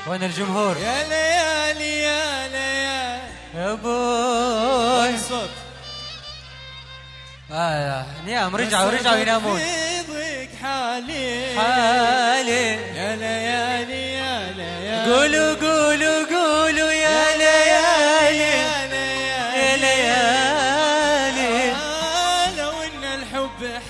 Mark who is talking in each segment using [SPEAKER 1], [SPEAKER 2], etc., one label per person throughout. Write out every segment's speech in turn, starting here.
[SPEAKER 1] وين الجمهور؟
[SPEAKER 2] يا ليالي يا ليالي
[SPEAKER 1] يا بوي
[SPEAKER 2] الصوت.
[SPEAKER 1] نيام رجعوا ينامون.
[SPEAKER 2] يضيق حالي
[SPEAKER 1] يا
[SPEAKER 2] ليالي يا ليالي
[SPEAKER 1] قولوا يا ليالي يا ليالي
[SPEAKER 2] لو ان الحب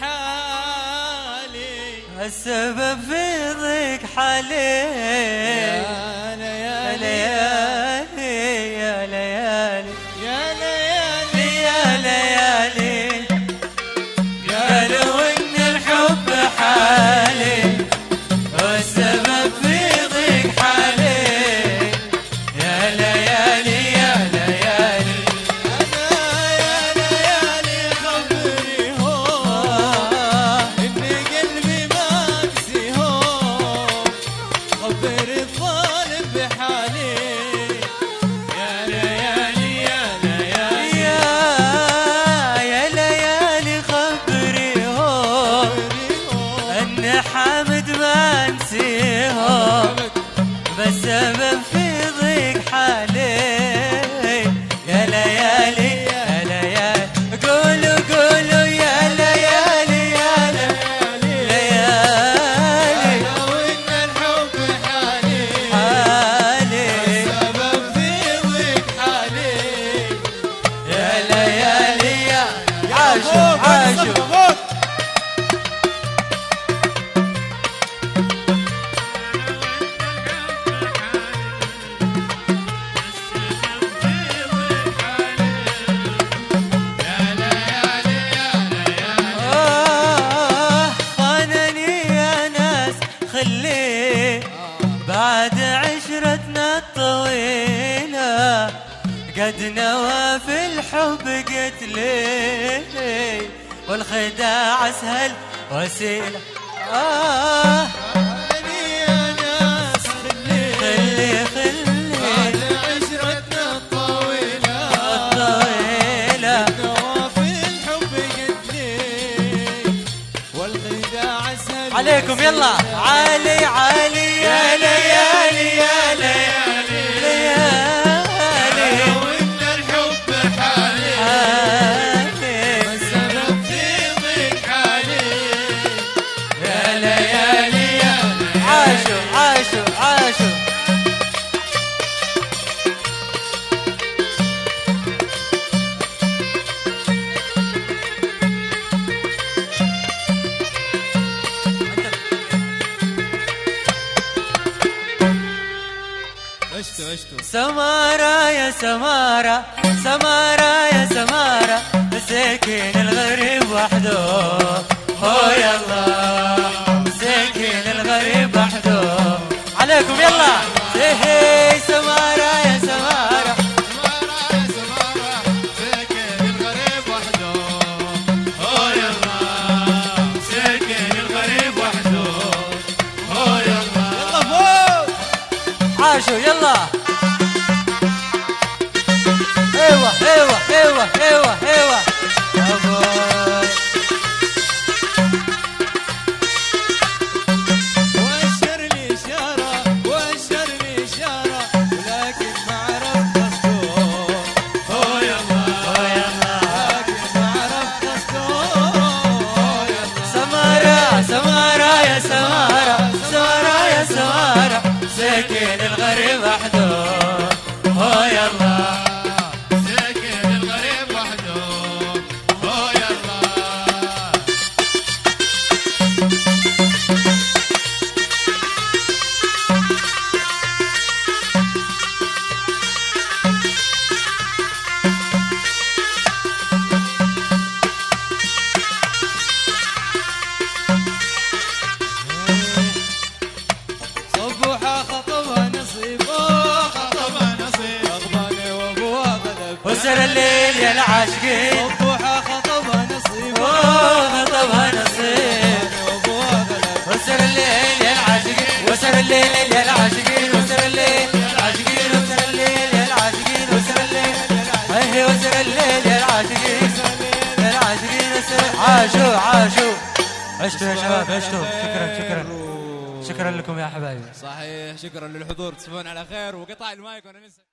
[SPEAKER 2] حالي
[SPEAKER 1] السبب في ضيق حالي.
[SPEAKER 2] يا ليالي
[SPEAKER 1] يا ليالي
[SPEAKER 2] يا ليالي
[SPEAKER 1] يا ليالي قالوا ان الحب حالي والسبب في ضيق حالي. يا ليالي يا ليالي
[SPEAKER 2] يا ليالي خبري هو ان قلبي مكسي هو خبر الظالم بحالي. يا ليالي يا ليالي
[SPEAKER 1] يا ليالي خبري هو ان حامد ما نسيه بس سبب في ضيق حالي. يا ليالي يا ليالي قولوا يا ليالي يا ليالي
[SPEAKER 2] لو ان الحب حالي
[SPEAKER 1] حالي.
[SPEAKER 2] سبب في ضيق حالي.
[SPEAKER 1] يا ليالي يا عاشوا خانني يا ناس خليه بعد عشرتنا الطويلة قد نوى في الحب قتلي والخداع اسهل وسيلة.
[SPEAKER 2] يا ناس
[SPEAKER 1] خلي
[SPEAKER 2] بعد عشرتنا الطويلة نوافي الحب قتلي والخداع اسهل
[SPEAKER 1] عليكم يلا عالي يا ليالي يا ليالي ليالي
[SPEAKER 2] وان الحب حالي والسبب في ضيق حالي.
[SPEAKER 1] يا ليالي عاشوا
[SPEAKER 2] عشتوا
[SPEAKER 1] سمارة يا سمارة يا سمارة مسكين الغريب وحده. هو يلا مسكين الغريب وحده. عليكم يلا هي سمارة يا سمارة
[SPEAKER 2] ساكن الغريب وحده. هو يلا ساكن الغريب وحده. هو يلا فوق
[SPEAKER 1] عاشوا يلا. ايوه أبوي.
[SPEAKER 2] واشر لي اشاره ولكن ما عرف قصده. هو يلا لكن ما عرف قصده. هو يلا
[SPEAKER 1] سمارة يا سمارة ساكن الغريب وحده. هو يلا
[SPEAKER 2] ساكن الغريب وحده. هو يلا صبوحة خطبها نصيب غضبانة وابوها غلب.
[SPEAKER 1] وسر الليل يا العاشقين
[SPEAKER 2] صبوحة خطبها نصيب
[SPEAKER 1] وخطبها نصيب.
[SPEAKER 2] وابوها غلب.
[SPEAKER 1] وسر الليل يا العاشقين وسر الليل يا العاشقين وسر الليل يا العاشقين وسر الليل يا العاشقين وسر الليل هي وسر الليل يا العاشقين يا العاشقين عاشوا عشتوا يا شباب عشتوا. شكرا شكرا لكم يا حبايبي.
[SPEAKER 2] صحيح، شكرا للحضور، تصبحون على خير. وقطع المايك وانا لسه